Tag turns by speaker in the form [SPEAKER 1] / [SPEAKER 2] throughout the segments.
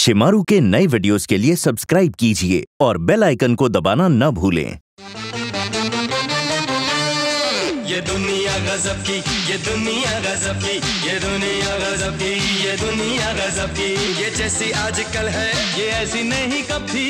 [SPEAKER 1] शिमारू के नए वीडियोस के लिए सब्सक्राइब कीजिए और बेल आइकन को दबाना न भूलें।
[SPEAKER 2] ये दुनिया गजब की, ये दुनिया गजब की, ये दुनिया गजब की, ये दुनिया गजब की, ये जैसी आजकल है ये ऐसी नहीं कब थी।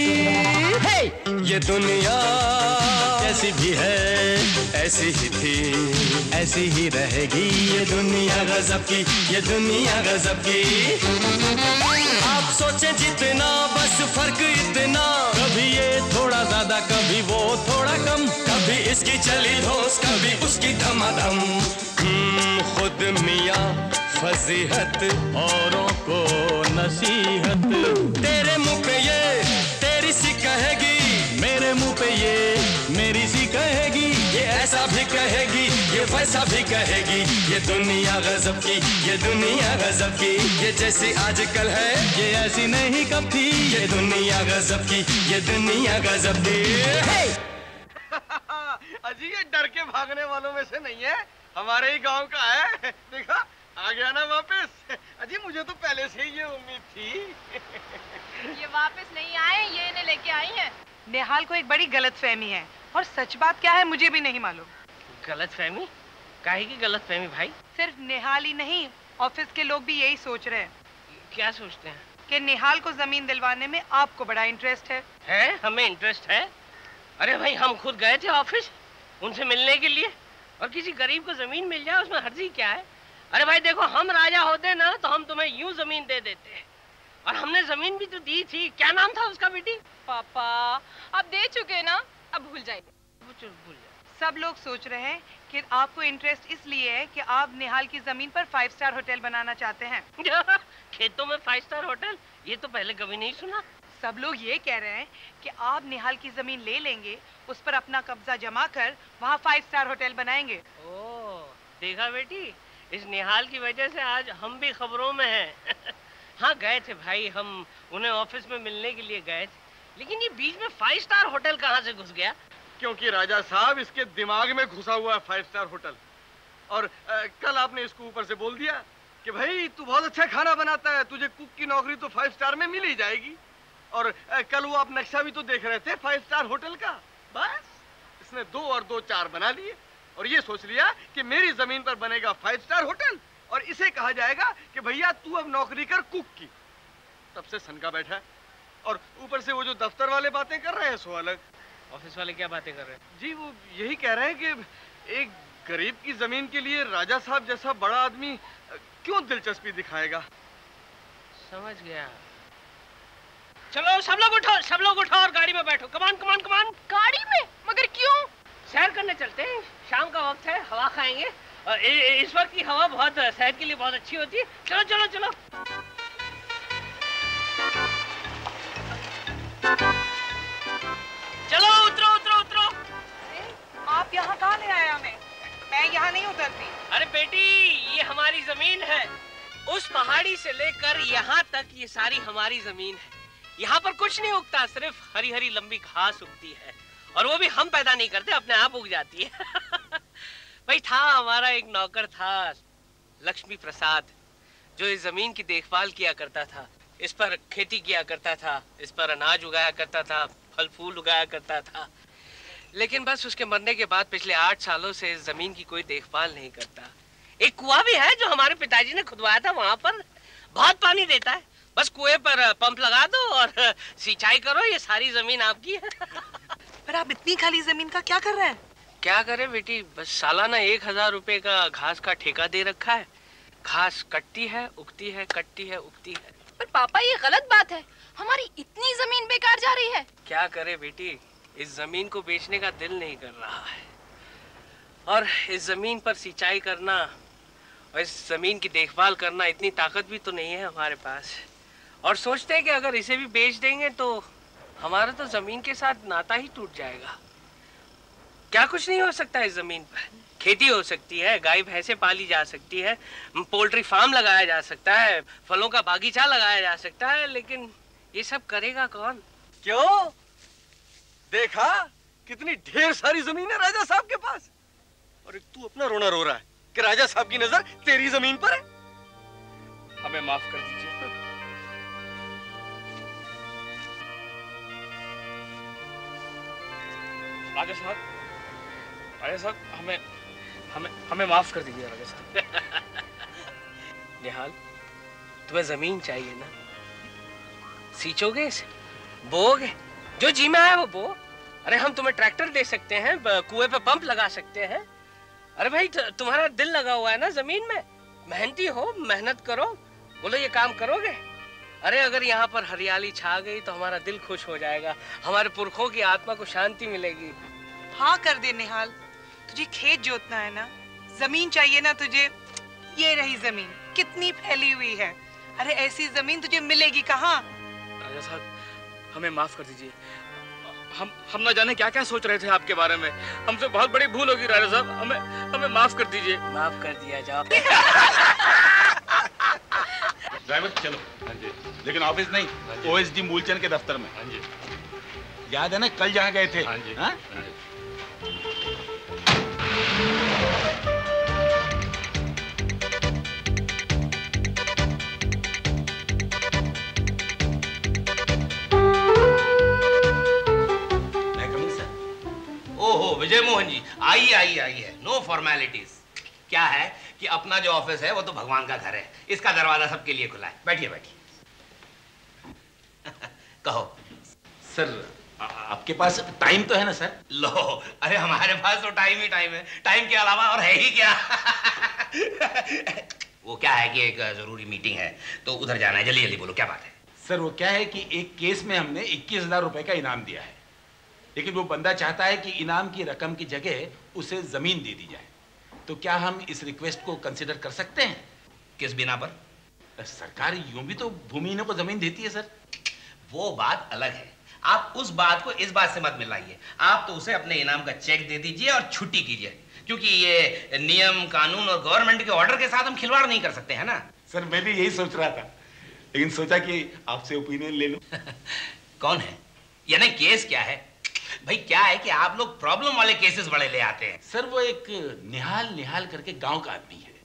[SPEAKER 2] ये दुनिया कैसी भी है ऐसी ही थी ऐसी ही रहेगी। ये दुनिया गजब की, ये दुनिया गजब की। आप सोचे जितना बस फर्क इतना, कभी ये थोड़ा ज्यादा कभी वो थोड़ा कम, कभी इसकी चली धोस कभी उसकी धमाधम। खुद मियाँ फजीहत औरों को नसीहत, तेरे मुंह पे ये तेरी सी कहेगी, मेरे मुंह पे ये मेरी सी कहेगी, ये ऐसा भी कहेगी ये वैसा भी कहेगी। ये दुनिया गजब की, ये दुनिया गजब की, ये जैसी आजकल है ये ऐसी नहीं कब थी। ये दुनिया गजब की, ये दुनिया गजब की।
[SPEAKER 3] अजी ये डर के भागने वालों में से नहीं है, हमारे ही गांव का है। देखा आ गया ना वापस। अजी मुझे तो पहले से ही ये उम्मीद थी।
[SPEAKER 4] ये वापस नहीं आए, ये इन्हें लेके आई हैं।
[SPEAKER 5] नेहाल को एक बड़ी गलतफहमी है और सच बात क्या है मुझे भी नहीं मालूम।
[SPEAKER 6] गलतफहमी? काहे की गलतफहमी भाई?
[SPEAKER 5] सिर्फ नेहाल ही नहीं, ऑफिस के लोग भी यही सोच रहे हैं।
[SPEAKER 6] क्या सोचते हैं?
[SPEAKER 5] कि नेहाल को जमीन दिलवाने में आपको बड़ा इंटरेस्ट है।
[SPEAKER 6] हमें इंटरेस्ट है? अरे भाई हम खुद गए थे ऑफिस उनसे मिलने के लिए, और किसी गरीब को जमीन मिल जाए उसमें हर्जी क्या है? अरे भाई देखो, हम राजा होते ना तो हम तुम्हें यूं जमीन दे देते, और हमने जमीन भी तो दी थी। क्या नाम था उसका बेटी?
[SPEAKER 4] पापा अब दे चुके ना, अब भूल जाइए।
[SPEAKER 6] भूल जाए।
[SPEAKER 5] सब लोग सोच रहे हैं कि आपको इंटरेस्ट इसलिए है कि आप नेहाल की जमीन पर 5 स्टार होटल बनाना चाहते हैं।
[SPEAKER 6] खेतों में 5 स्टार होटल? ये तो पहले कभी नहीं सुना।
[SPEAKER 5] सब लोग ये कह रहे हैं कि आप नेहाल की जमीन ले लेंगे, उस पर अपना कब्जा जमा कर वहाँ 5 स्टार होटल बनाएंगे।
[SPEAKER 6] ओह देखा बेटी, इस निहाल की वजह से आज हम भी खबरों में हैं। हाँ गए थे भाई, हम उन्हें ऑफिस में मिलने के लिए गए थे, लेकिन ये बीच में 5 स्टार होटल कहाँ से घुस गया?
[SPEAKER 3] क्योंकि राजा साहब इसके दिमाग में घुसा हुआ है 5 स्टार होटल। और कल आपने इसको ऊपर से बोल दिया कि भाई तू बहुत अच्छा खाना बनाता है, तुझे कुक की नौकरी तो 5 स्टार में मिल ही जाएगी। और कल वो आप नक्शा भी तो देख रहे थे 5 स्टार होटल का। बस इसने 2 और 2 4 बना लिए और ये सोच लिया कि मेरी जमीन पर बनेगा 5 स्टार होटल और इसे कहा जाएगा कि भैया तू अब नौकरी कर कुक की। तब से सनका बैठा है, और ऊपर से वो जो दफ्तर वाले बातें कर रहे हैं सो अलग।
[SPEAKER 6] ऑफिस वाले क्या बातें कर रहे हैं?
[SPEAKER 3] जी वो यही कह रहे हैं कि एक गरीब की जमीन के लिए राजा साहब जैसा बड़ा आदमी क्यों दिलचस्पी दिखाएगा।
[SPEAKER 6] समझ गया। चलो सब लोग उठो और गाड़ी में बैठो। कमान कमान कमान।
[SPEAKER 4] गाड़ी में? मगर क्यों?
[SPEAKER 6] सैर करने चलते हैं, शाम का वक्त है, हवा खाएंगे। और इस वक्त की हवा बहुत सेहत के लिए बहुत अच्छी होती है। चलो चलो चलो। चलो उतरो उतरो उतरो।
[SPEAKER 5] आप यहाँ कहाँ ले आए हमें? मैं यहाँ नहीं उतरती।
[SPEAKER 6] अरे बेटी ये हमारी जमीन है, उस पहाड़ी से लेकर यहाँ तक ये सारी हमारी जमीन है। यहाँ पर कुछ नहीं उगता, सिर्फ हरी हरी लंबी घास उगती है, और वो भी हम पैदा नहीं करते, अपने आप उग जाती है। भाई था हमारा एक नौकर था लक्ष्मी प्रसाद, जो इस जमीन की देखभाल किया करता था, इस पर खेती किया करता था, इस पर अनाज उगाया करता था, फल फूल उगाया करता था। लेकिन बस उसके मरने के बाद पिछले 8 सालों से इस जमीन की कोई देखभाल नहीं करता। एक कुआं भी है जो हमारे पिताजी ने खुदवाया था, वहां पर बहुत पानी देता है। बस कुएं पर पंप लगा दो और सिंचाई करो, ये सारी जमीन आपकी है।
[SPEAKER 5] पर आप इतनी खाली जमीन का क्या कर रहे हैं?
[SPEAKER 6] क्या करें बेटी, बस सालाना 1000 रुपए का घास का ठेका दे रखा है। घास कटती है उगती है, कटती है उगती है।
[SPEAKER 4] पर पापा ये गलत बात है, हमारी इतनी जमीन बेकार जा रही है।
[SPEAKER 6] क्या करे बेटी, इस जमीन को बेचने का दिल नहीं कर रहा है, और इस जमीन पर सिंचाई करना और इस जमीन की देखभाल करना इतनी ताकत भी तो नहीं है हमारे पास। और सोचते हैं कि अगर इसे भी बेच देंगे तो हमारा तो जमीन के साथ नाता ही टूट जाएगा। क्या कुछ नहीं हो सकता इस जमीन पर? खेती हो सकती है, गाय भैंसे पाली जा सकती है, पोल्ट्री फार्म लगाया जा सकता है, फलों का बागीचा लगाया जा सकता है, लेकिन ये सब करेगा कौन?
[SPEAKER 3] क्यों? देखा कितनी ढेर सारी जमीन है राजा साहब के पास, और तू अपना रोना रो रहा है कि राजा साहब की नजर तेरी जमीन पर है। हमें माफ कर दीजिए।
[SPEAKER 7] राजा साहब हमें माफ कर दीजिए राजा साहब।
[SPEAKER 6] निहाल, तुम्हें जमीन चाहिए ना? सींचोगे इसे, बोओगे, जो जी में आए वो बो। अरे हम तुम्हें ट्रैक्टर दे सकते हैं, कुएं पे पंप लगा सकते हैं। अरे भाई तुम्हारा दिल लगा हुआ है ना जमीन में, मेहनती हो, मेहनत करो, बोलो ये काम करोगे? अरे अगर यहाँ पर हरियाली छा गई तो हमारा दिल खुश हो जाएगा, हमारे पुरखों की आत्मा को शांति मिलेगी।
[SPEAKER 5] हाँ कर दे निहाल, तुझे खेत जोतना है ना, जमीन चाहिए ना तुझे, ये रही जमीन, कितनी फैली हुई है। अरे ऐसी जमीन तुझे मिलेगी कहाँ?
[SPEAKER 7] राजा साहब हमें माफ कर दीजिए, हम न जाने क्या क्या सोच रहे थे आपके बारे में, हमसे बहुत बड़ी भूल होगी राजा साहब, हमें माफ कर दीजिए।
[SPEAKER 6] माफ कर दिया जाओ।
[SPEAKER 8] ड्राइवर चलो। हाँ जी। लेकिन ऑफिस नहीं, OSD मूलचंद के दफ्तर में। हाँ जी। याद है ना कल जहाँ गए थे? हाँ जी। हाँ?
[SPEAKER 9] ओहो विजय मोहन जी, आइए, नो फॉर्मेलिटीज। क्या है कि अपना जो ऑफिस है वो तो भगवान का घर है, इसका दरवाजा सबके लिए खुला है। बैठिए। कहो।
[SPEAKER 8] सर आपके पास टाइम तो है ना सर?
[SPEAKER 9] लो, अरे हमारे पास तो टाइम ही टाइम है, टाइम के अलावा और है ही क्या। वो क्या है कि एक जरूरी मीटिंग है तो उधर जाना है, जल्दी बोलो क्या बात है।
[SPEAKER 8] सर वो क्या है कि एक केस में हमने 21,000 रुपए का इनाम दिया है, लेकिन वो बंदा चाहता है कि इनाम की रकम की जगह उसे जमीन दे दी जाए। तो क्या हम इस रिक्वेस्ट को कंसिडर कर सकते हैं?
[SPEAKER 9] किस बिना पर?
[SPEAKER 8] सरकार यूं भी तो भूमिहीनों को जमीन देती है सर।
[SPEAKER 9] वो बात अलग है, आप उस बात को इस बात से मत मिलाइए। आप तो उसे अपने इनाम का चेक दे दीजिए और छुट्टी कीजिए, क्योंकि ये नियम कानून और गवर्नमेंट के ऑर्डर के साथ हम खिलवाड़ नहीं कर सकते हैं ना।
[SPEAKER 8] सर मैं भी यही सोच रहा था, लेकिन सोचा कि आपसे ओपिनियन ले लूं।
[SPEAKER 9] कौन है? यानी केस क्या है? भाई क्या है कि आप लोग प्रॉब्लम वाले केसेस बड़े ले आते हैं।
[SPEAKER 8] सर वो एक निहाल करके गांव का आदमी है।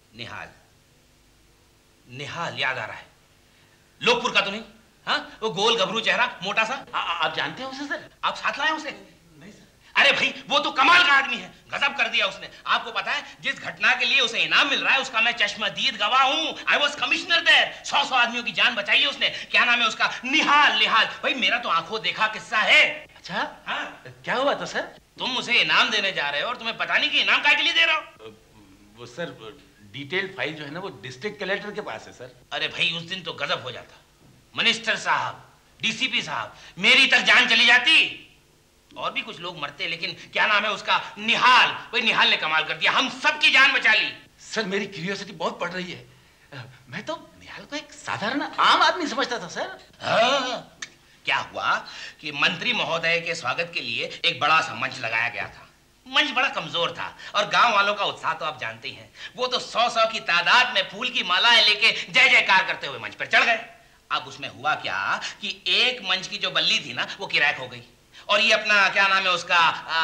[SPEAKER 9] निहाल याद आ रहा है, लोकपुर का तो नहीं? हाँ, वो गोल गभरू चेहरा, मोटा सा।
[SPEAKER 8] आप जानते हैं उसे सर?
[SPEAKER 9] आप साथ लाए उसे? नहीं सर। अरे भाई वो तो कमाल का आदमी है, गजब कर दिया उसने। आपको पता है जिस घटना के लिए उसे इनाम मिल रहा है उसका मैं चश्मदीद गवाह हूँ। I was commissioner there. 100 आदमियों की जान बचाई है उसने। क्या नाम है उसका? निहाल। भाई मेरा तो आंखों देखा किस्सा है।
[SPEAKER 8] अच्छा हाँ, क्या हुआ था सर?
[SPEAKER 9] तुम उसे इनाम देने जा रहे हो और तुम्हें पता नहीं कि इनाम काय के लिए दे रहा हो।
[SPEAKER 8] वो सर डिटेल फाइल जो है ना वो डिस्ट्रिक्ट कलेक्टर के पास है सर।
[SPEAKER 9] अरे भाई उस दिन तो गजब हो जाता, मिनिस्टर साहब, डीसीपी साहब, मेरी तक जान चली जाती। और भी कुछ लोग मरते, लेकिन क्या नाम है उसका? निहाल। भाई निहाल ने कमाल कर दिया, हम सबकी जान बचा ली।
[SPEAKER 8] सर मेरी क्यूरियोसिटी बहुत बढ़ रही है, मैं तो निहाल को एक साधारण आम आदमी समझता था सर।
[SPEAKER 9] हाँ, क्या हुआ कि मंत्री महोदय के स्वागत के लिए एक बड़ा सा मंच लगाया गया था। मंच बड़ा कमजोर था और गांव वालों का उत्साह तो आप जानते ही हैं। वो तो 100 की तादाद में फूल की मालाएं लेके जय जयकार करते हुए मंच पर चढ़ गए। अब उसमें हुआ क्या कि एक मंच की जो बल्ली थी ना वो किराक हो गई और ये अपना क्या नाम है उसका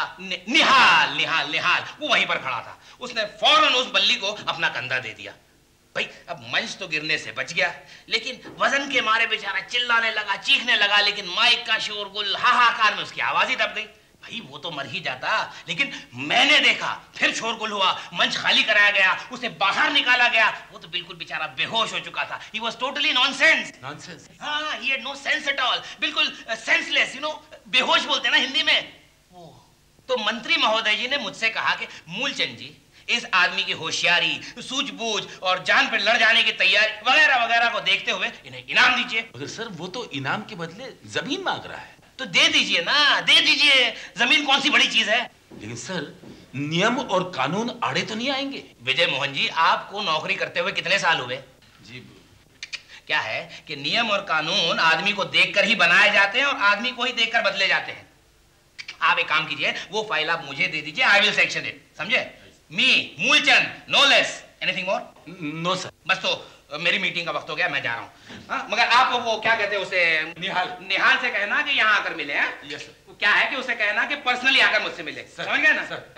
[SPEAKER 9] निहाल वो वहीं पर खड़ा था। उसने फौरन उस बल्ली को अपना कंधा दे दिया। भाई अब मंच तो गिरने से बच गया, लेकिन वजन के मारे बेचारा चिल्लाने लगा, चीखने लगा, लेकिन माइक का शोरगुल, हाहाकार में उसकी आवाज ही दब गई। भाई वो तो मर ही जाता, लेकिन मैंने देखा फिर शोरगुल हुआ, मंच खाली कराया गया, उसे बाहर निकाला गया। वो तो बिल्कुल बेचारा बेहोश हो चुका था। He was totally nonsense.
[SPEAKER 8] Nonsense?
[SPEAKER 9] हाँ, he had no sense at all. बिल्कुल senseless, you know, बेहोश बोलते ना हिंदी में। तो मंत्री महोदय जी ने मुझसे कहा कि मूलचंद जी, इस आदमी की होशियारी, सूझबूझ और जान पर लड़ जाने की तैयारी वगैरह वगैरह को देखते हुए इन्हें इनाम दीजिए।
[SPEAKER 8] मगर सर वो तो इनाम के बदले जमीन मांग रहा है।
[SPEAKER 9] तो दे दीजिए ना, दे दीजिए। जमीन कौन सी बड़ी चीज है?
[SPEAKER 8] लेकिन सर नियम और कानून आड़े तो नहीं आएंगे।
[SPEAKER 9] विजय मोहन जी, आपको नौकरी करते हुए कितने साल हुए?
[SPEAKER 8] जी
[SPEAKER 9] क्या है कि नियम और कानून आदमी को देखकर ही बनाए जाते हैं और आदमी को ही देखकर बदले जाते हैं। आप एक काम कीजिए, वो फाइल आप मुझे दे दीजिए, आई विल सेक्शन इट, समझे? Me Moolchand, no less. Anything more?
[SPEAKER 8] No sir.
[SPEAKER 9] बस तो मेरी मीटिंग का वक्त हो गया, मैं जा रहा हूँ। मगर आप वो क्या कहते हैं उसे, निहाल से कहना कि यहाँ आकर मिले। हैं?
[SPEAKER 8] Yes sir.
[SPEAKER 9] क्या है कि उसे कहना कि पर्सनली आकर मुझसे मिले, समझ गए ना सर?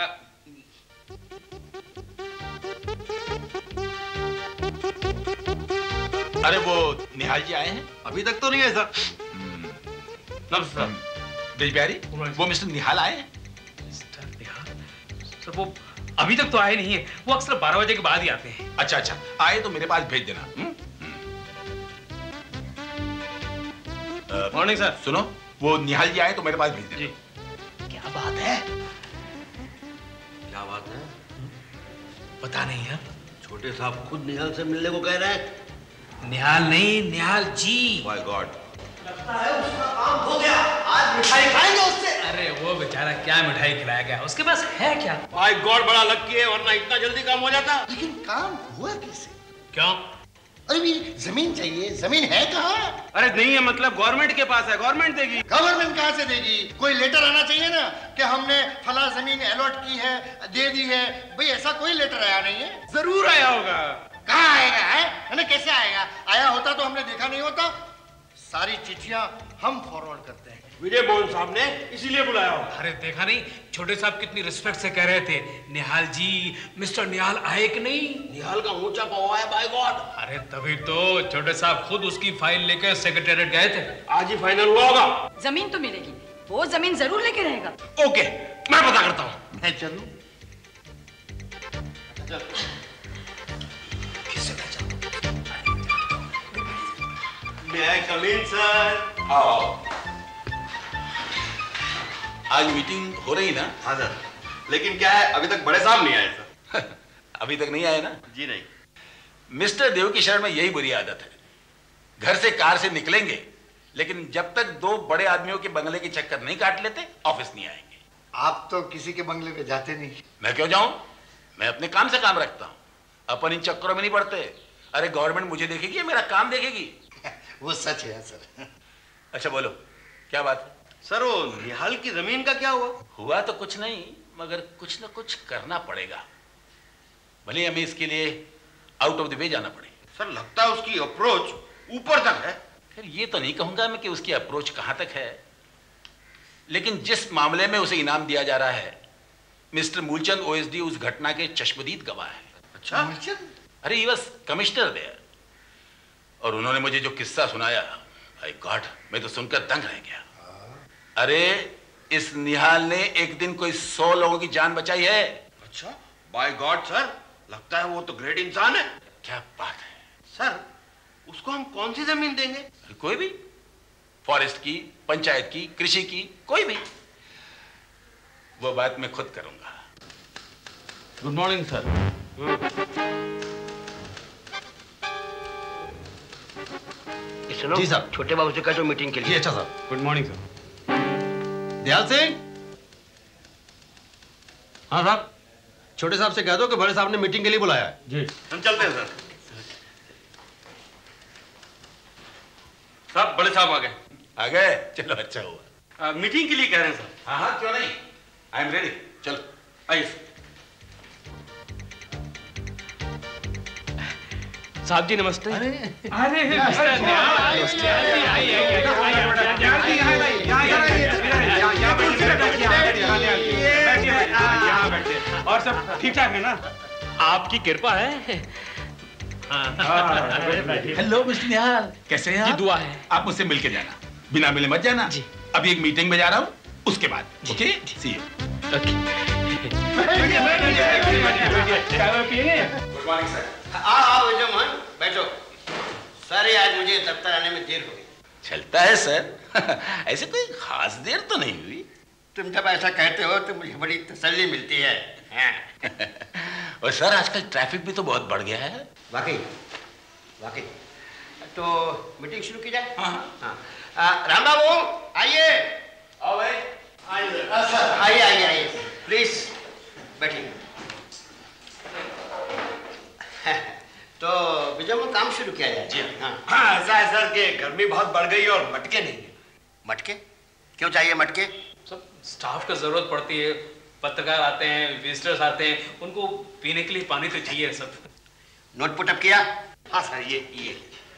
[SPEAKER 8] अरे वो निहाल जी आए हैं?
[SPEAKER 3] अभी तक तो नहीं है सर।
[SPEAKER 8] नमस्कार। बिहारी, वो मिस्टर निहाल आए हैं?
[SPEAKER 7] सर वो अभी तक तो आए नहीं है, वो अक्सर 12 बजे के बाद ही आते हैं।
[SPEAKER 8] अच्छा अच्छा, आए तो मेरे पास भेज देना।
[SPEAKER 3] Morning sir.
[SPEAKER 8] सुनो, वो निहाल जी आए तो मेरे पास भेज देना।
[SPEAKER 9] क्या बात है?
[SPEAKER 3] क्या बात है?
[SPEAKER 9] पता नहीं है।
[SPEAKER 3] छोटे साहब खुद निहाल से मिलने को कह रहे हैं।
[SPEAKER 9] निहाल नहीं, निहाल जी।
[SPEAKER 3] माय गॉड, लगता है उसका काम हो गया। आज मिठाई खाएंगे उससे।
[SPEAKER 9] अरे वो बेचारा क्या मिठाई खिलाया गया, उसके पास है क्या?
[SPEAKER 3] माय गॉड, बड़ा लकी है, वरना इतना जल्दी काम हो जाता।
[SPEAKER 10] लेकिन काम हुआ कैसे?
[SPEAKER 9] क्यों?
[SPEAKER 10] अरे ये जमीन चाहिए, जमीन है कहाँ?
[SPEAKER 3] अरे नहीं है, मतलब गवर्नमेंट के पास है, गवर्नमेंट देगी।
[SPEAKER 10] गवर्नमेंट कहाँ से देगी? कोई लेटर आना चाहिए ना कि हमने फला जमीन अलॉट की है, दे दी है। भाई ऐसा कोई लेटर आया नहीं है।
[SPEAKER 3] जरूर आया होगा।
[SPEAKER 10] कहाँ आएगा है? कैसे आएगा? आया होता तो हमने देखा नहीं होता। सारी चिट्ठियां हम फॉरवर्ड करते हैं।
[SPEAKER 3] विजय मोहन साहब ने इसीलिए बुलाया होगा।
[SPEAKER 9] अरे देखा नहीं, छोटे साहब कितनी रिस्पेक्ट से कह रहे थे, निहाल जी, मिस्टर निहाल आए कि नहीं?
[SPEAKER 3] निहाल का ऊंचा पवा है, बाय गॉड।
[SPEAKER 9] अरे तभी तो छोटे साहब खुद उसकी फाइल लेकर सेक्रेटेरिएट गए थे।
[SPEAKER 3] आज ही फाइनल हुआ होगा।
[SPEAKER 4] जमीन तो मिलेगी, वो जमीन जरूर लेके रहेगा।
[SPEAKER 3] ओके, मैं पता करता हूँ।
[SPEAKER 10] मैं चलूं?
[SPEAKER 3] May I come in, sir?
[SPEAKER 8] आओ। आज मीटिंग हो रही ना?
[SPEAKER 3] हाँ सर, लेकिन क्या है, अभी तक बड़े साहब नहीं आए सर।
[SPEAKER 8] अभी तक नहीं आए ना?
[SPEAKER 3] जी नहीं।
[SPEAKER 8] मिस्टर देव की शरण में यही बुरी आदत है, घर से कार से निकलेंगे, लेकिन जब तक दो बड़े आदमियों के बंगले के चक्कर नहीं काट लेते ऑफिस नहीं आएंगे।
[SPEAKER 10] आप तो किसी के बंगले पे जाते नहीं।
[SPEAKER 8] मैं क्यों जाऊं? मैं अपने काम से काम रखता हूं, अपन इन चक्करों में नहीं पड़ते। अरे गवर्नमेंट मुझे देखेगी या मेरा काम देखेगी?
[SPEAKER 10] वो सच है सर।
[SPEAKER 8] अच्छा बोलो, क्या बात है?
[SPEAKER 3] सर वो निहाल की जमीन का क्या हुआ?
[SPEAKER 8] हुआ तो कुछ नहीं, मगर कुछ ना कुछ करना पड़ेगा, भले हमें इसके लिए आउट ऑफ द वे जाना पड़े।
[SPEAKER 3] सर लगता है उसकी अप्रोच ऊपर तक है।
[SPEAKER 8] फिर ये तो नहीं कहूंगा मैं कि उसकी अप्रोच कहां तक है, लेकिन जिस मामले में उसे इनाम दिया जा रहा है, मिस्टर मूलचंद ओएसडी उस घटना के चश्मदीद गवाह है।
[SPEAKER 3] अच्छा?
[SPEAKER 8] अरे ही वाज कमिश्नर देयर, और उन्होंने मुझे जो किस्सा सुनाया, माय गॉड, मैं तो सुनकर दंग रह गया। अरे इस निहाल ने एक दिन कोई 100 लोगों की जान बचाई है।
[SPEAKER 3] अच्छा, बाय गॉड सर, लगता है वो तो ग्रेट इंसान है।
[SPEAKER 8] क्या बात है
[SPEAKER 3] सर, उसको हम कौन सी जमीन देंगे?
[SPEAKER 8] कोई भी, फॉरेस्ट की, पंचायत की, कृषि की, कोई भी। वो बात मैं खुद करूंगा।
[SPEAKER 3] Good morning sir.
[SPEAKER 10] सुनो जी साहब,
[SPEAKER 3] छोटे बाबू से कह दो मीटिंग के लिए।
[SPEAKER 10] अच्छा साहब।
[SPEAKER 3] Good morning sir.
[SPEAKER 10] Dayal Singh. हाँ साहब, छोटे साहब से कह दो कि बड़े साहब ने मीटिंग के लिए बुलाया है।
[SPEAKER 3] जी, हम चलते हैं सर। साहब, बड़े साहब आ गए।
[SPEAKER 8] आ गए? चलो अच्छा हुआ।
[SPEAKER 3] मीटिंग के लिए कह रहे हैं सर।
[SPEAKER 8] हाँ हाँ, क्यों नहीं, आई एम रेडी। चलो
[SPEAKER 3] आइए।
[SPEAKER 7] साहब जी नमस्ते।
[SPEAKER 10] अरे
[SPEAKER 7] और सब ठीक ठाक है ना? आपकी कृपा है।
[SPEAKER 8] हेलो मिस्टर निहाल, कैसे हैं
[SPEAKER 7] जी
[SPEAKER 8] आप?
[SPEAKER 7] दुआ है।
[SPEAKER 8] आप मुझसे मिलके जाना, बिना मिले मत जाना
[SPEAKER 7] जी।
[SPEAKER 8] अभी एक मीटिंग में जा रहा हूँ, उसके बाद। Okay, see you. Good morning sir.
[SPEAKER 10] आओ विजय मोहन, बैठो। सर आज मुझे दफ्तर आने में देर हो गई।
[SPEAKER 8] चलता है सर। ऐसे कोई खास देर तो नहीं हुई।
[SPEAKER 10] तुम जब ऐसा कहते हो तो मुझे बड़ी तसल्ली मिलती है।
[SPEAKER 8] और सर आजकल ट्रैफिक भी तो बहुत बढ़ गया है।
[SPEAKER 10] वाकई वाकई। तो मीटिंग शुरू की जाए।
[SPEAKER 8] हाँ।
[SPEAKER 10] राम बाबू आइए।
[SPEAKER 8] आओ भाई।
[SPEAKER 10] आइए आइए आइए, प्लीज बैठिए। तो विजय में काम शुरू किया जाए।
[SPEAKER 3] जी हाँ, ऐसा है सर कि गर्मी बहुत बढ़ गई और मटके नहीं है।
[SPEAKER 10] मटके क्यों चाहिए? मटके
[SPEAKER 7] सब स्टाफ का जरूरत पड़ती है, पत्रकार आते हैं, विजिटर्स आते हैं, उनको पीने के लिए पानी तो चाहिए सब।
[SPEAKER 10] नोट पुटअप किया?
[SPEAKER 3] हाँ सर, ये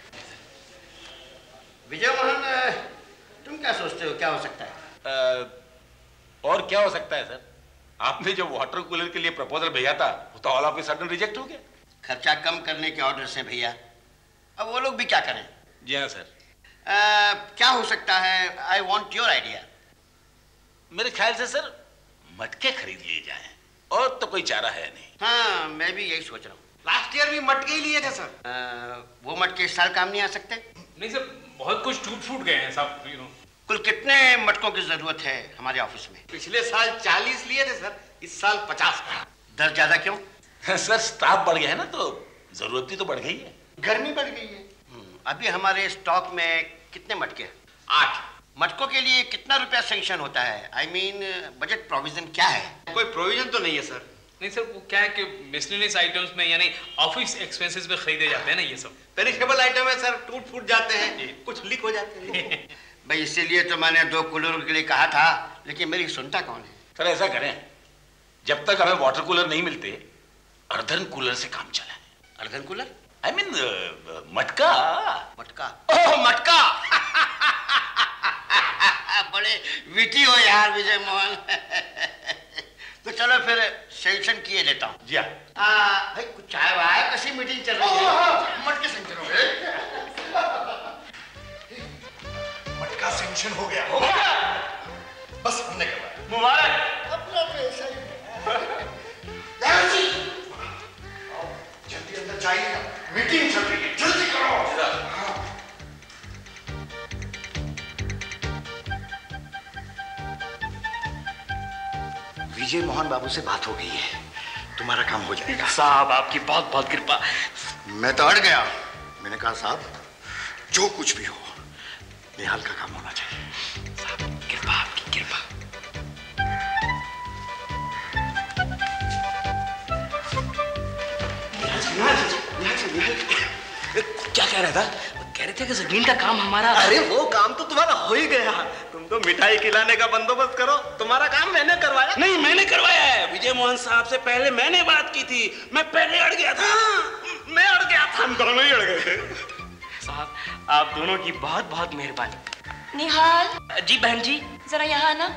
[SPEAKER 10] विजय मोहन, तुम क्या सोचते हो क्या हो सकता है?
[SPEAKER 8] और क्या हो सकता है सर? आपने जो वाटर कूलर के लिए प्रपोजल भेजा था वो तो all of a sudden reject हो गया।
[SPEAKER 10] खर्चा कम करने के ऑर्डर्स हैं भैया, अब वो लोग भी क्या करें?
[SPEAKER 8] जी हाँ सर।
[SPEAKER 10] क्या हो सकता है? I want your idea.
[SPEAKER 8] मेरे ख्याल से सर मटके खरीद लिए जाएं। और तो कोई चारा है नहीं।
[SPEAKER 10] हाँ, मैं भी यही सोच रहा हूँ।
[SPEAKER 9] लास्ट ईयर भी मटके ही लिए थे सर।
[SPEAKER 10] वो मटके इस साल काम नहीं आ सकते?
[SPEAKER 7] नहीं सर, बहुत कुछ टूट फूट गए हैं साहब।
[SPEAKER 10] कुल कितने मटकों की जरूरत है हमारे ऑफिस में?
[SPEAKER 9] पिछले साल 40 लिए थे सर, इस साल 50।
[SPEAKER 10] दर ज्यादा क्यों?
[SPEAKER 8] सर स्टाफ बढ़ गया है ना, तो जरूरत भी तो बढ़ गई है।
[SPEAKER 10] गर्मी बढ़ गई है। अभी हमारे स्टॉक में कितने मटके हैं?
[SPEAKER 9] 8।
[SPEAKER 10] मटकों के लिए कितना रुपया सैंक्शन होता है? आई मीन बजट प्रोविजन क्या है?
[SPEAKER 9] कोई प्रोविजन तो नहीं है सर।
[SPEAKER 7] नहीं सर, वो क्या है कि मिसलेनियस आइटम्स में यानी ऑफिस एक्सपेंसेस में खरीदे जाते हैं ना ये सब।
[SPEAKER 9] पेरिशेबल आइटम है सर, टूट फूट जाते हैं, कुछ लीक हो जाते हैं।
[SPEAKER 10] भाई इसीलिए तो मैंने 2 कूलर के लिए कहा था, लेकिन मेरी सुनता कौन है?
[SPEAKER 8] सर ऐसा करें, जब तक हमें वाटर कूलर नहीं मिलते, अर्धन कूलर से काम चलाएं।
[SPEAKER 10] Earthen cooler?
[SPEAKER 8] आई मीन मटका।
[SPEAKER 10] मटका? ओह मटका! बड़े विटी हो यार विजय मोहन। तो चलो फिर सैंक्शन किए देता हूँ।
[SPEAKER 8] जी हाँ।
[SPEAKER 10] भाई कुछ चाय वाय, कैसी मीटिंग चल रही है? मटके सैंक्शन हो गए।
[SPEAKER 3] मटका सैंक्शन हो गया। बस हमने करवाया।
[SPEAKER 10] मुबारक। अपना पैसा ही।
[SPEAKER 3] जल्दी अंदर जाइए, मीटिंग चल रही है, जल्दी करो।
[SPEAKER 10] विजय मोहन बाबू से बात हो गई है, तुम्हारा काम हो जाएगा।
[SPEAKER 7] साहब आपकी बहुत बहुत कृपा।
[SPEAKER 10] मैं तो अड़ गया। मैंने कहा साहब जो कुछ भी हो निहाल का काम होना चाहिए।
[SPEAKER 7] साहब कृपा, आपकी कृपा।
[SPEAKER 9] क्या कह रहा था? कह रहे थे कि जमीन का काम हमारा।
[SPEAKER 3] अरे वो काम तो तुम्हारा हो ही गया। तुम तो मिठाई खिलाने का बंदोबस्त करो, तुम्हारा काम मैंने करवाया।
[SPEAKER 9] नहीं, मैंने करवाया है। विजय मोहन साहब से पहले मैंने बात की थी, मैं पहले अड़ गया था।
[SPEAKER 3] मैं अड़ गया था। हम दोनों ही अड़ गए थे।
[SPEAKER 9] साहब आप दोनों की बहुत बहुत मेहरबानी।
[SPEAKER 4] निहाल।
[SPEAKER 9] जी बहन जी।
[SPEAKER 4] जरा यहाँ ना।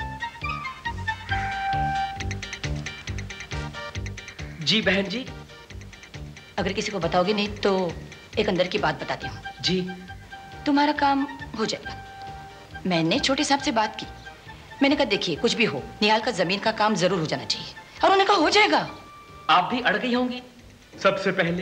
[SPEAKER 9] जी बहन जी।
[SPEAKER 11] अगर किसी को बताओगे नहीं तो एक अंदर की बात बताती हूँ।
[SPEAKER 9] जी।
[SPEAKER 11] तुम्हारा काम हो जाएगा। मैंने छोटे साहब से बात की। मैंने कहा देखिए कुछ भी हो, निहाल का जमीन का काम जरूर हो जाना चाहिए, और उन्होंने कहा हो जाएगा।
[SPEAKER 9] आप भी अड़ गई होंगी सबसे पहले।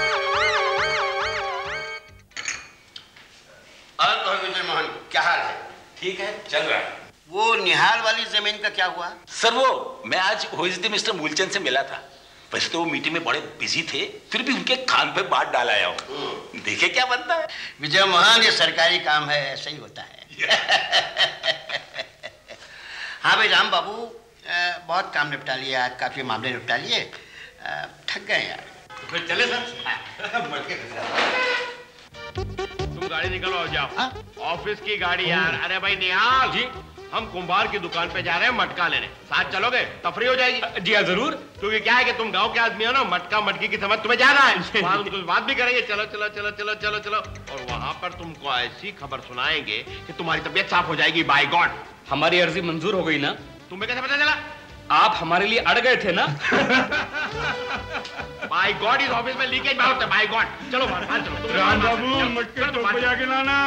[SPEAKER 10] और विजय मोहन क्या हाल है?
[SPEAKER 8] ठीक है, चल रहा है।
[SPEAKER 10] वो निहाल वाली जमीन का क्या हुआ?
[SPEAKER 8] सर वो मैं आज हुइजदी मिस्टर मूलचंद से मिला था। वैसे तो वो मीटिंग में बड़े बिजी थे, फिर भी उनके कान पे बात डाल आया हूँ। देखे क्या बनता है।
[SPEAKER 10] विजय मोहन ये सरकारी काम है, ऐसा ही होता है। हाँ भाई राम बाबू, बहुत काम निपटा लिया आज, काफी मामले निपटा लिए, थक गए यार।
[SPEAKER 3] तो फिर चले सर। तुम गाड़ी निकलो और जाओ। ऑफिस की गाड़ी यार। अरे भाई निहाल जी, हम कुंभार की दुकान पे जा रहे हैं मटका लेने, साथ चलोगे? तफरी हो जाएगी।
[SPEAKER 7] जी हाँ जरूर।
[SPEAKER 3] क्योंकि क्या है कि तुम गांव के आदमी हो ना, मटका मटकी की समझ तुम्हें ज्यादा है। वहां कुछ बात भी करेंगे, चलो चलो चलो चलो चलो चलो, और वहां पर तुमको ऐसी खबर सुनाएंगे कि तुम्हारी तबीयत साफ हो जाएगी। By God.
[SPEAKER 7] हमारी अर्जी मंजूर हो गई ना?
[SPEAKER 3] तुम्हें कैसे पता चला?
[SPEAKER 7] आप हमारे लिए अड़ गए थे ना?
[SPEAKER 3] बाय गॉड, इस ऑफिस में लीकेज बहुत है। बाय गॉड, चलो बाहर चलो।
[SPEAKER 7] राम बाबू मटके तो बजा के लाना।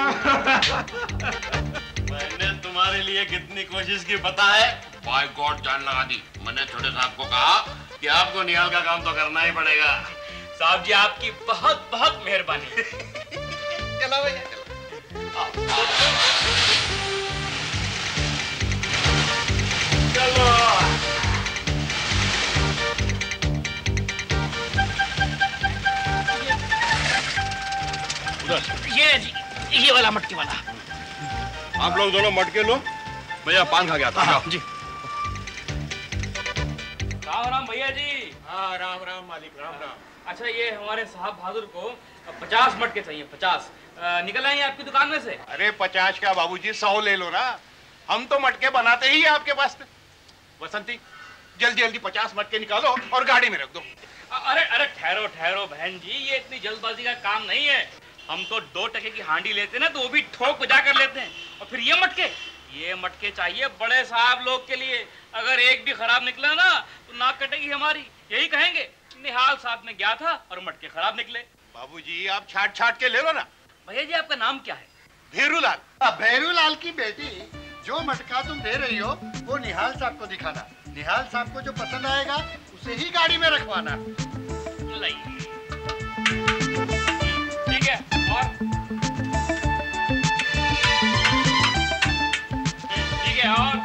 [SPEAKER 3] मैंने तुम्हारे लिए कितनी कोशिश की पता है? बाय गॉड जान लगा दी। मैंने छोटे साहब को कहा कि आपको निहाल का काम तो करना ही पड़ेगा।
[SPEAKER 7] साहब जी आपकी बहुत बहुत मेहरबानी।
[SPEAKER 3] चलो भैया चलो।
[SPEAKER 9] ये जी, ये वाला मटके वाला।
[SPEAKER 3] आप लोग दोनों मटके लो, भैया पान खा गया था।
[SPEAKER 9] हाँ, जी।
[SPEAKER 7] राम राम भैया जी।
[SPEAKER 3] हाँ राम राम मालिक, राम राम।
[SPEAKER 7] अच्छा ये हमारे साहब बहादुर को 50 मटके चाहिए। 50 निकल आएंगे आपकी दुकान में से?
[SPEAKER 3] अरे 50 का बाबूजी 100 ले लो ना, हम तो मटके बनाते ही है आपके पास में। बसंती जल्दी जल्दी 50 मटके निकालो और गाड़ी में रख दो।
[SPEAKER 7] अरे अरे ठहरो ठहरो बहन जी, ये इतनी जल्दबाजी का काम नहीं है। हम तो 2 टके की हांडी लेते ना, तो वो भी ठोक बजा कर लेते हैं। और फिर ये मटके चाहिए बड़े साहब लोग के लिए। अगर एक भी खराब निकला ना तो नाक कटेगी हमारी। यही कहेंगे निहाल साहब में गया था और मटके खराब निकले।
[SPEAKER 3] बाबूजी आप छाट छाट के ले लो ना।
[SPEAKER 7] भैया जी आपका नाम क्या है?
[SPEAKER 3] भेरूलाल।
[SPEAKER 10] भेरूलाल की बेटी, जो मटका तुम दे रही हो वो निहाल साहब को दिखाना। निहाल साहब को जो पसंद आएगा उसे ही गाड़ी में रखवाना।
[SPEAKER 7] ठीक है। और ठीक है। और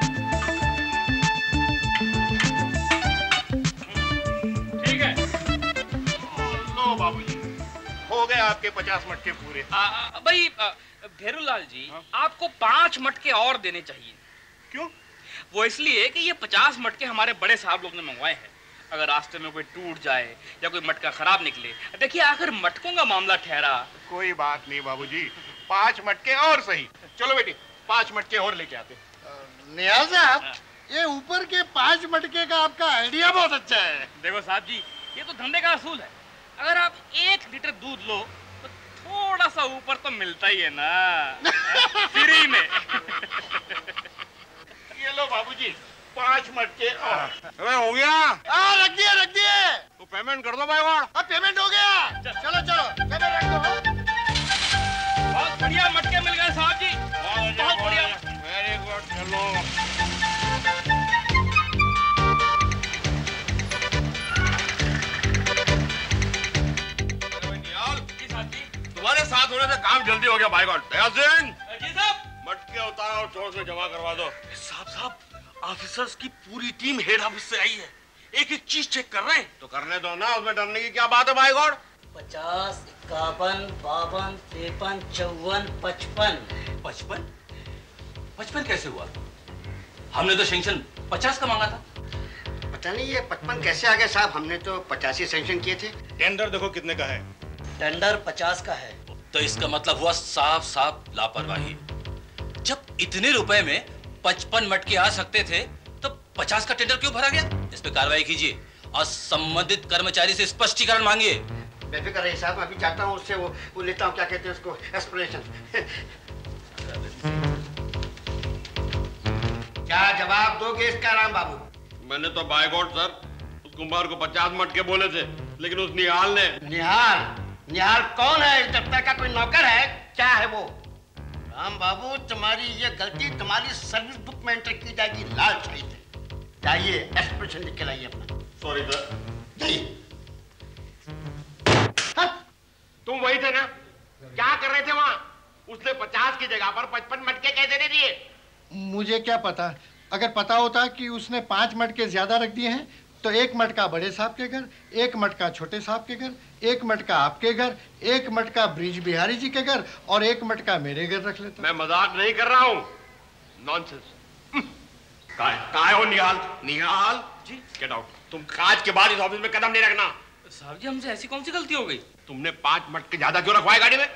[SPEAKER 7] ठीक है।
[SPEAKER 12] लो बाबूजी, हो गए आपके 50 मटके पूरे।
[SPEAKER 7] भाई भेरूलाल जी, आपको 5 मटके और देने चाहिए।
[SPEAKER 12] क्यों?
[SPEAKER 7] वो इसलिए कि ये 50 मटके हमारे बड़े साहब लोग ने मंगवाए हैं। अगर रास्ते में कोई टूट जाए या कोई मटका खराब निकले, देखिए आखिर मटकों का मामला ठहरा।
[SPEAKER 12] कोई बात नहीं बाबूजी, 5 मटके और सही। चलो बेटी, 5 मटके और लेके आते।
[SPEAKER 10] निहाल साहब, ये ऊपर के 5 मटके का आपका आइडिया बहुत अच्छा है।
[SPEAKER 7] देखो साहब जी, ये तो धंधे का असूल है। अगर आप 1 लीटर दूध लो तो थोड़ा सा ऊपर तो मिलता ही है ना, फ्री में।
[SPEAKER 12] ये लो बाबूजी, 5 मटके और।
[SPEAKER 10] अबे हो गया? रख दिए।
[SPEAKER 12] तो पेमेंट कर दो भाई।
[SPEAKER 10] अब पेमेंट हो गया। चलो पेमेंट रख दो।
[SPEAKER 7] बहुत बढ़िया मटके मिल गए साहब जी, बहुत बढ़िया।
[SPEAKER 12] Very good. चलो तुम्हारे साथ होने से काम जल्दी हो गया भाई गॉड।
[SPEAKER 7] जी साहब,
[SPEAKER 12] मटके उतारो और चोर से जमा करवा दो।
[SPEAKER 3] साहब, ऑफिसर्स की पूरी टीम हेड ऑफिस से आई है, एक चीज चेक कर रहे हैं।
[SPEAKER 12] तो करने दो ना, उसमें डरने की क्या बात है भाई गॉड।
[SPEAKER 13] 50, 51, 52, 53, 54, 55।
[SPEAKER 9] 55 कैसे हुआ? हमने तो सेंक्शन 50 का मांगा था।
[SPEAKER 10] पता नहीं ये 55 कैसे आ गया साहब, हमने तो 85 ही सेंक्शन किए थे।
[SPEAKER 12] टेंडर देखो कितने का है।
[SPEAKER 13] टेंडर 50 का है।
[SPEAKER 9] तो इसका मतलब हुआ साफ लापरवाही। जब इतने रुपए में 55 मटके आ सकते थे तो 50 का टेंडर क्यों भरा गया? इस पे कार्रवाई कीजिए और संबंधित कर्मचारी से स्पष्टीकरण मांगिए।
[SPEAKER 10] बेफिक्र रहिए साहब, अभी जाता हूँ उससे वो लेता हूँ, क्या कहते हैं उसको, एक्सप्लेनेशन। क्या जवाब दोगे इसका राम बाबू?
[SPEAKER 12] मैंने तो बाय गॉड सर उस कुमार को 50 मटके बोले थे, लेकिन उस निहाल ने।
[SPEAKER 10] निहाल कौन है? इस दफ्तर का कोई नौकर है? क्या है वो? राम बाबू, तुम्हारी ये गलती तुम्हारी सर्विस बुक में एंटर की जाएगी लाल शाही से। जाइए एक्सप्रेशन लिख के लाइए अपना।
[SPEAKER 12] Sorry sir.
[SPEAKER 10] जाइए।
[SPEAKER 12] तुम वही थे ना? क्या कर रहे थे वहाँ? उसने 50 की जगह पर 55 मटके कैसे दे दिए?
[SPEAKER 10] मुझे क्या पता, अगर पता होता कि उसने 5 मटके ज्यादा रख दिए हैं तो 1 मटका बड़े साहब के घर, 1 मटका छोटे साहब के घर, 1 मटका आपके घर, 1 मटका ब्रिज बिहारी जी के घर और 1 मटका मेरे घर रख लेता।
[SPEAKER 12] मैं मजाक नहीं कर रहा हूँ, नॉनसेंस। कहाँ हो निहाल? निहाल जी, गेट आउट। तुम आज के बाद इस ऑफिस में कदम नहीं रखना।
[SPEAKER 7] साहब जी, हमसे ऐसी कौन सी गलती हो गई?
[SPEAKER 12] तुमने 5 मटके ज्यादा क्यों रखवाए गाड़ी में?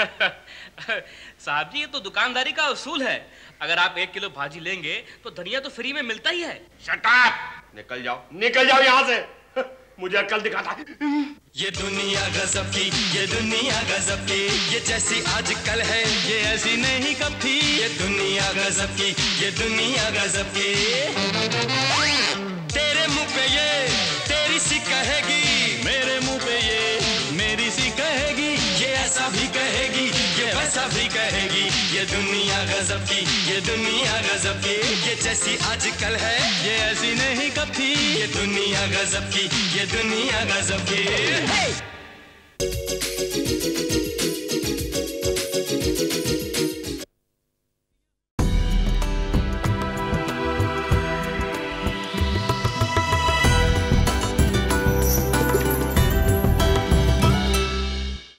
[SPEAKER 7] साहब जी, ये तो दुकानदारी का उसूल है। अगर आप 1 किलो भाजी लेंगे तो धनिया तो फ्री में मिलता ही है।
[SPEAKER 12] Shut up! निकल जाओ यहाँ से। मुझे अक्ल दिखाता।
[SPEAKER 2] ये दुनिया गजब की, ये दुनिया गजब की, ये जैसी आजकल है ये ऐसी नहीं कब थी। ये दुनिया गजब की, ये दुनिया गजब की। तेरे मुंह पे ये तेरी सी कहेगी, मेरे मुंह पे ये मेरी सी कहेगी, ये ऐसा भी कहेगी, ये वैसा भी कहेगी। ये दुनिया गजब की, ये दुनिया गजब की, ये जैसी आजकल है ये ऐसी नहीं कब थी। ये दुनिया गजब की, ये दुनिया गजब की।